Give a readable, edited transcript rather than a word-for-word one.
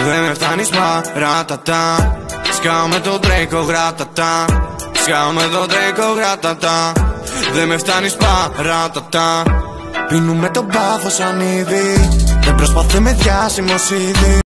Δεν με φτάνεις παρατατά. Σκάω με το τρέικο γρατατά. Σκάω με το τρέικο γρατατά. Δεν με φτάνεις παρατατά. Πίνουμε τον πάφο σαν ήδη. Δεν προσπαθεί με διάσημο CD.